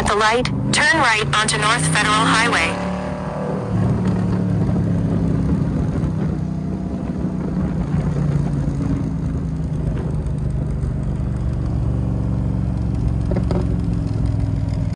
the light, turn right onto North Federal Highway.